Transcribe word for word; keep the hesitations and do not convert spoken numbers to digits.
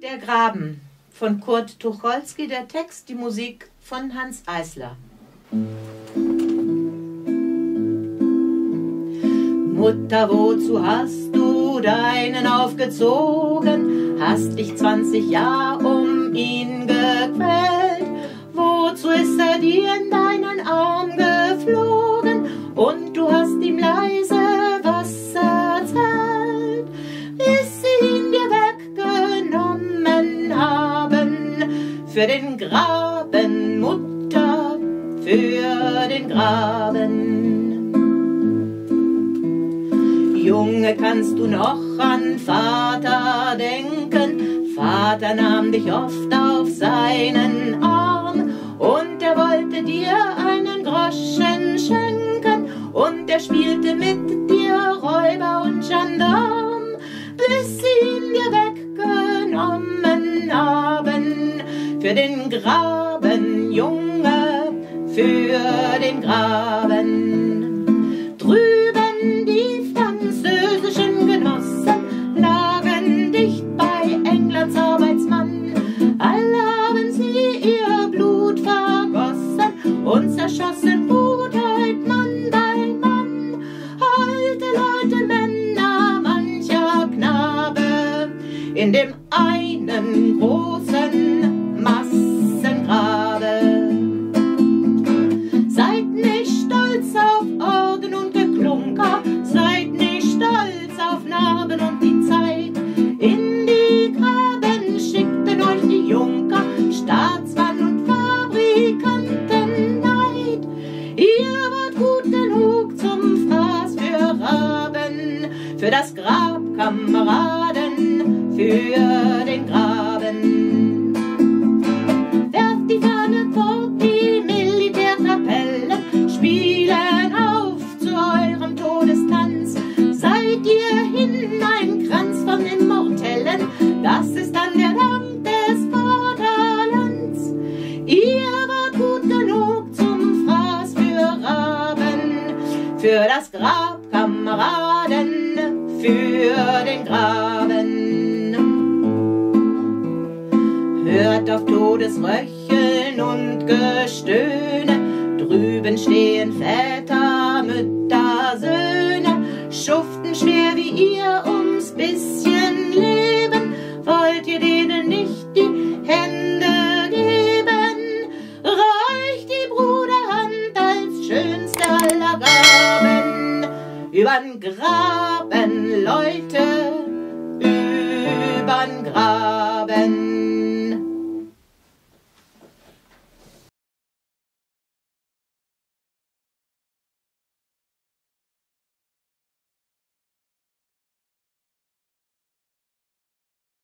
Der Graben von Kurt Tucholsky, der Text, die Musik von Hanns Eisler. Mutter, wozu hast du deinen aufgezogen? Hast dich zwanzig Jahre um ihn gequält? Wozu ist er dir in deinen Arm geflogen? Und du hast ihm leise was erzählt, bis sie ihn dir weggenommen haben. Für den Graben, Mutter, für den Graben. Junge, kannst du noch an Vater denken? Vater nahm dich oft auf seinen Arm und er wollte dir einen Groschen schenken und er spielte mit dir Räuber und Gendarm, bis sie ihn dir weggenommen haben. Für den Graben, Junge, für den Graben. Drüben die französischen Genossen lagen dicht bei Englands Arbeitsmann. Alle haben sie ihr Blut vergossen und zerschossen Brutheit Mann bei Mann. Alte Leute, Männer, mancher Knabe in dem einen großen Massengrabe. Seid nicht stolz auf Orden und Geklunker, seid nicht stolz auf Narben und die Zeit. In die Graben schickten euch die Junker, Staatsmann und Fabrikanten Neid. Ihr wart gut genug zum Fraß für Raben, für das Grab, Kameraden, für den Graben. Werft die Fahne fort, die Militärkapellen spielen auf zu eurem Todestanz. Seid ihr hin ein Kranz von Immortellen, das ist dann der Dank des Vaterlands. Ihr wart gut genug zum Fraß für Raben, für das Grab, Kameraden, für den Graben. Hört auf Todesröcheln und Gestöhn